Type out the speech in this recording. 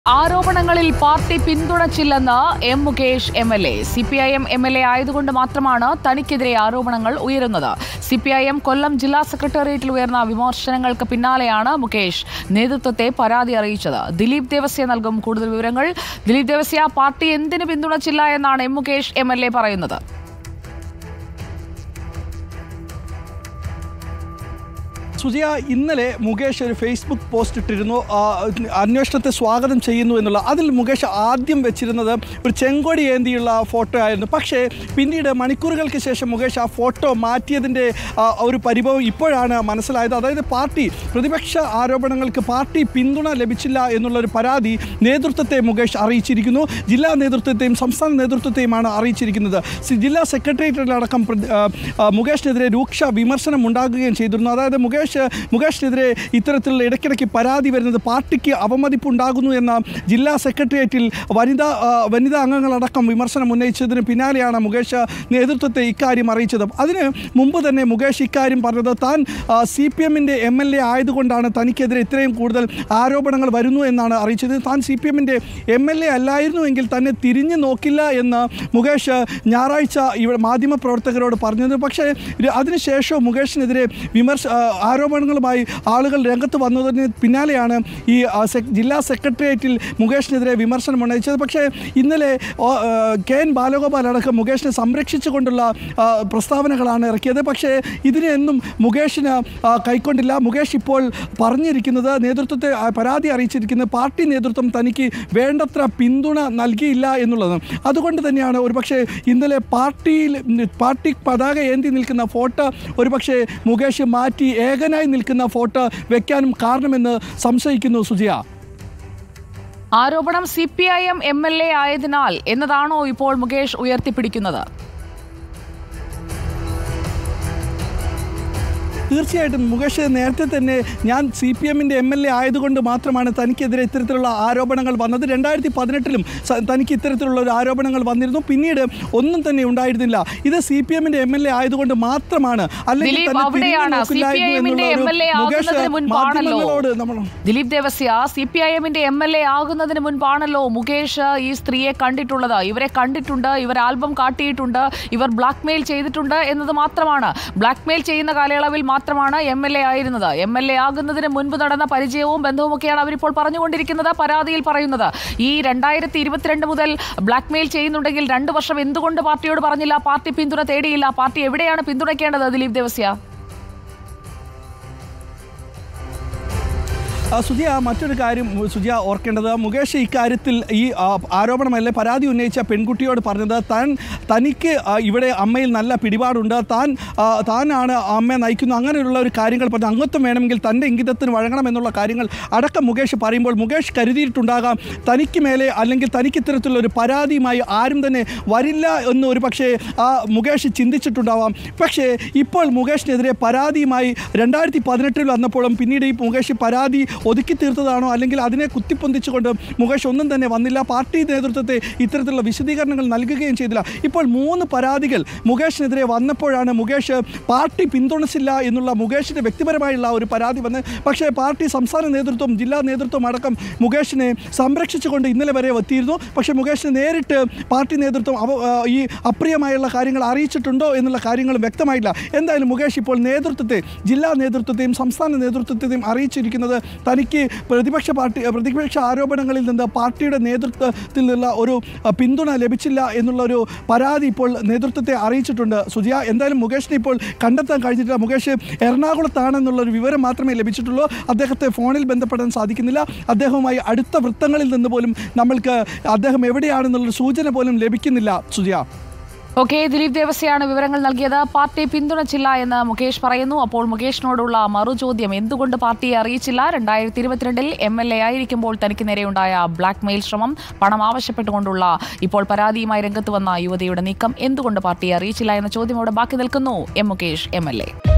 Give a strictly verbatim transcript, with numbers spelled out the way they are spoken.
ആരോപണങ്ങളിൽ പാർട്ടി പിന്തുണച്ചില്ലെന്ന് M Mukesh M L A C P I M M L A ആയതുകൊണ്ട് മാത്രമാണ് തനിക്കെതിരെ ആരോപണങ്ങൾ ഉയരുന്നത്. C P I M Kollam ജില്ലാ സെക്രട്ടേറിയറ്റിൽ ഉയർന്ന വിമർശനങ്ങൾക്ക് പിന്നാലെയാണ് മുകേഷ് നേതൃത്വത്തെ പരാതി അറിയിച്ചത്. ദിലീപ് ദേവസ്യ നൽകും കൂടുതൽ വിവരങ്ങൾ. ദിലീപ് ദേവസ്യ, പാർട്ടി എന്തിന് പിന്തുണച്ചില്ല എന്നാണ് M Mukesh M L A പറയുന്നത്? സുജിയ, ഇന്നലെ മുകേഷ് ഒരു ഫേസ്ബുക്ക് പോസ്റ്റ് ഇട്ടിരുന്നു, അന്വേഷണത്തെ സ്വാഗതം ചെയ്യുന്നു എന്നുള്ള. അതിൽ മുകേഷ് ആദ്യം വെച്ചിരുന്നത് ഒരു ചെങ്കൊടി ഏന്തിയുള്ള ഫോട്ടോ ആയിരുന്നു. പക്ഷേ പിന്നീട് മണിക്കൂറുകൾക്ക് ശേഷം മുകേഷ് ആ ഫോട്ടോ മാറ്റിയതിൻ്റെ ഒരു പരിഭവം ഇപ്പോഴാണ് മനസ്സിലായത്. അതായത് പാർട്ടി പ്രതിപക്ഷ ആരോപണങ്ങൾക്ക് പാർട്ടി പിന്തുണ ലഭിച്ചില്ല എന്നുള്ളൊരു പരാതി നേതൃത്വത്തെ മുകേഷ് അറിയിച്ചിരിക്കുന്നു. ജില്ലാ നേതൃത്വത്തെയും സംസ്ഥാന നേതൃത്വത്തെയുമാണ് അറിയിച്ചിരിക്കുന്നത്. ജില്ലാ സെക്രട്ടേറിയറ്റിലടക്കം മുകേഷിനെതിരെ രൂക്ഷ വിമർശനം ഉണ്ടാകുകയും ചെയ്തിരുന്നു. അതായത് മുകേഷ് മുകേഷിനെതിരെ ഇത്തരത്തിലുള്ള ഇടയ്ക്കിടയ്ക്ക് പരാതി വരുന്നത് പാർട്ടിക്ക് അവമതിപ്പുണ്ടാകുന്നു എന്ന ജില്ലാ സെക്രട്ടേറിയറ്റിൽ വനിതാ വനിതാ അംഗങ്ങളടക്കം വിമർശനം ഉന്നയിച്ചതിന് പിന്നാലെയാണ് മുകേഷ് നേതൃത്വത്തെ ഇക്കാര്യം അറിയിച്ചത്. അതിന് മുമ്പ് തന്നെ മുകേഷ് ഇക്കാര്യം പറഞ്ഞത് താൻ സി പി എമ്മിൻ്റെ എം എൽ എ ആയതുകൊണ്ടാണ് തനിക്കെതിരെ ഇത്രയും കൂടുതൽ ആരോപണങ്ങൾ വരുന്നു എന്നാണ് അറിയിച്ചത്. താൻ സി പി എമ്മിൻ്റെ എം എൽ എ അല്ലായിരുന്നുവെങ്കിൽ തന്നെ തിരിഞ്ഞു നോക്കില്ല എന്ന് മുകേഷ് ഞായറാഴ്ച ഇവിടെ മാധ്യമപ്രവർത്തകരോട് പറഞ്ഞത്. പക്ഷേ അതിനുശേഷം മുകേഷിനെതിരെ വിമർശ ആരോപണങ്ങളുമായി ആളുകൾ രംഗത്ത് വന്നതിന് പിന്നാലെയാണ് ഈ ജില്ലാ സെക്രട്ടേറിയറ്റിൽ മുകേഷിനെതിരെ വിമർശനം ഉന്നയിച്ചത്. പക്ഷേ ഇന്നലെ കെ എൻ ബാലഗോപാൽ അടക്കം മുകേഷിനെ സംരക്ഷിച്ചുകൊണ്ടുള്ള പ്രസ്താവനകളാണ് ഇറക്കിയത്. പക്ഷേ ഇതിനെയൊന്നും മുകേഷിന് കൈക്കൊണ്ടില്ല. മുകേഷ് ഇപ്പോൾ പറഞ്ഞിരിക്കുന്നത്, നേതൃത്വത്തെ പരാതി അറിയിച്ചിരിക്കുന്നത് പാർട്ടി നേതൃത്വം തനിക്ക് വേണ്ടത്ര പിന്തുണ നൽകിയില്ല എന്നുള്ളത്. അതുകൊണ്ട് തന്നെയാണ് ഒരുപക്ഷെ ഇന്നലെ പാർട്ടിയിൽ പാർട്ടി പതാക ഏന്തി നിൽക്കുന്ന ഫോട്ടോ ഒരുപക്ഷെ മുകേഷ് മാറ്റി ഏകനായി നിൽക്കുന്ന ഫോട്ടോ വെക്കാനും കാരണമെന്ന് സംശയിക്കുന്നു. സുജിയ, ആരോപണം C P I M M L A ആയതിനാൽ എന്നതാണോ ഇപ്പോൾ മുകേഷ് ഉയർത്തിപ്പിടിക്കുന്നത്? തീർച്ചയായിട്ടും മുകേഷ് നേരത്തെ തന്നെ ഞാൻ സി പി എമ്മിൻ്റെ എം എൽ എ ആയതുകൊണ്ട് മാത്രമാണ് തനിക്കെതിരെ ഇത്തരത്തിലുള്ള ആരോപണങ്ങൾ വന്നത്. രണ്ടായിരത്തി പതിനെട്ടിലും തനിക്ക് ഇത്തരത്തിലുള്ള ഒരു ആരോപണങ്ങൾ വന്നിരുന്നു. പിന്നീട് ഒന്നും തന്നെ ഉണ്ടായിരുന്നില്ല. ഇത് സി പി എമ്മിൻ്റെ എം എൽ എ ആയതുകൊണ്ട് മാത്രമാണ്. അല്ലെങ്കിൽ Dileep Devasya, C P I എമ്മിന്റെ എം എൽ എ ആകുന്നതിന് മുൻപാണല്ലോ മുകേഷ് ഈ സ്ത്രീയെ കണ്ടിട്ടുള്ളത്. ഇവരെ കണ്ടിട്ടുണ്ട്, ഇവർ ആൽബം കാട്ടിയിട്ടുണ്ട്, ഇവർ ബ്ലാക്ക് മെയിൽ ചെയ്തിട്ടുണ്ട് എന്നത് മാത്രമാണ്. ബ്ലാക്ക് മെയിൽ ചെയ്യുന്ന കാലയളവിൽ മാത്രമാണ് എം എൽ എ ആയിരുന്നത്. എം എൽ എ ആകുന്നതിന് മുൻപ് നടന്ന പരിചയവും ബന്ധവുമൊക്കെയാണ് അവരിപ്പോൾ പറഞ്ഞുകൊണ്ടിരിക്കുന്നത്, പരാതിയിൽ പറയുന്നത്. ഈ രണ്ടായിരത്തി ഇരുപത്തിരണ്ട് മുതൽ ബ്ലാക്ക് മെയിൽ ചെയ്യുന്നുണ്ടെങ്കിൽ രണ്ടു വർഷം എന്തുകൊണ്ട് പാർട്ടിയോട് പറഞ്ഞില്ല, പാർട്ടി പിന്തുണ തേടിയില്ല? പാർട്ടി എവിടെയാണ് പിന്തുണയ്ക്കേണ്ടത് ദിലീപ് ദേവസ്യ? സുജിയ, മറ്റൊരു കാര്യം സുജിയ ഓർക്കേണ്ടത്, മുകേഷ് ഇക്കാര്യത്തിൽ ഈ ആരോപണമല്ലേ പരാതി ഉന്നയിച്ച പെൺകുട്ടിയോട് പറഞ്ഞത് താൻ തനിക്ക് ഇവിടെ അമ്മയിൽ നല്ല പിടിപാടുണ്ട്, താൻ താനാണ് അമ്മയെ നയിക്കുന്നു, അങ്ങനെയുള്ള ഒരു കാര്യങ്ങൾ പറഞ്ഞു. അംഗത്വം വേണമെങ്കിൽ തൻ്റെ ഇംഗിതത്തിന് വഴങ്ങണമെന്നുള്ള കാര്യങ്ങൾ അടക്കം മുകേഷ് പറയുമ്പോൾ മുകേഷ് കരുതിയിട്ടുണ്ടാകാം തനിക്ക് മേലെ അല്ലെങ്കിൽ തനിക്ക് ഇത്തരത്തിലുള്ള ഒരു പരാതിയുമായി ആരും തന്നെ വരില്ല എന്ന് ഒരു പക്ഷേ മുകേഷ് ചിന്തിച്ചിട്ടുണ്ടാവാം. പക്ഷേ ഇപ്പോൾ മുകേഷിനെതിരെ പരാതിയുമായി രണ്ടായിരത്തി പതിനെട്ടിൽ വന്നപ്പോഴും പിന്നീട് ഈ മുകേഷ് പരാതി ഒതുക്കി തീർത്തതാണോ അല്ലെങ്കിൽ അതിനെ കുത്തിപ്പൊന്തിച്ചുകൊണ്ട് മുകേഷ് ഒന്നും തന്നെ വന്നില്ല. പാർട്ടി നേതൃത്വത്തെ ഇത്തരത്തിലുള്ള വിശദീകരണങ്ങൾ നൽകുകയും ചെയ്തില്ല. ഇപ്പോൾ മൂന്ന് പരാതികൾ മുകേഷിനെതിരെ വന്നപ്പോഴാണ് മുകേഷ് പാർട്ടി പിന്തുണച്ചില്ല എന്നുള്ള മുകേഷിൻ്റെ വ്യക്തിപരമായുള്ള ഒരു പരാതി വന്ന്. പക്ഷേ പാർട്ടി സംസ്ഥാന നേതൃത്വം ജില്ലാ നേതൃത്വം അടക്കം മുകേഷിനെ സംരക്ഷിച്ചുകൊണ്ട് ഇന്നലെ വരെ എത്തിയിരുന്നു. പക്ഷേ മുകേഷിനെ നേരിട്ട് പാർട്ടി നേതൃത്വം ഈ അപ്രിയമായുള്ള കാര്യങ്ങൾ അറിയിച്ചിട്ടുണ്ടോ എന്നുള്ള കാര്യങ്ങളും വ്യക്തമായില്ല. എന്തായാലും മുകേഷ് ഇപ്പോൾ നേതൃത്വത്തെ ജില്ലാ നേതൃത്വത്തെയും സംസ്ഥാന നേതൃത്വത്തെയും അറിയിച്ചിരിക്കുന്നത് തനിക്ക് പ്രതിപക്ഷ പാർട്ടി പ്രതിപക്ഷ ആരോപണങ്ങളിൽ നിന്ന് പാർട്ടിയുടെ നേതൃത്വത്തിൽ നിന്നുള്ള ഒരു പിന്തുണ ലഭിച്ചില്ല എന്നുള്ളൊരു പരാതി ഇപ്പോൾ നേതൃത്വത്തെ അറിയിച്ചിട്ടുണ്ട്. സുജിയ, എന്തായാലും മുകേഷിനെ ഇപ്പോൾ കണ്ടെത്താൻ കഴിഞ്ഞിട്ടില്ല. മുകേഷ് എറണാകുളത്താണെന്നുള്ളൊരു വിവരം മാത്രമേ ലഭിച്ചിട്ടുള്ളൂ. അദ്ദേഹത്തെ ഫോണിൽ ബന്ധപ്പെടാൻ സാധിക്കുന്നില്ല. അദ്ദേഹവുമായി അടുത്ത വൃത്തങ്ങളിൽ നിന്ന് പോലും നമ്മൾക്ക് അദ്ദേഹം എവിടെയാണെന്നുള്ളൊരു സൂചന പോലും ലഭിക്കുന്നില്ല. സുജിയ, ഓക്കെ, ദിലീപ് ദേവസ്യാണ് വിവരങ്ങൾ നൽകിയത്. പാർട്ടി പിന്തുണച്ചില്ല എന്ന് മുകേഷ് പറയുന്നു. അപ്പോൾ മുകേഷിനോടുള്ള മറുചോദ്യം, എന്തുകൊണ്ട് പാർട്ടിയെ അറിയിച്ചില്ല? രണ്ടായിരത്തി ഇരുപത്തിരണ്ടിൽ എം എൽ എ ആയിരിക്കുമ്പോൾ തനിക്ക് നേരെയുണ്ടായ ബ്ലാക്ക് മെയിൽ ശ്രമം, പണം ആവശ്യപ്പെട്ടുകൊണ്ടുള്ള ഇപ്പോൾ പരാതിയുമായി രംഗത്ത് വന്ന യുവതിയുടെ നീക്കം എന്തുകൊണ്ട് പാർട്ടിയെ അറിയിച്ചില്ല എന്ന ചോദ്യം അവിടെ ബാക്കി നിൽക്കുന്നു. M Mukesh M L A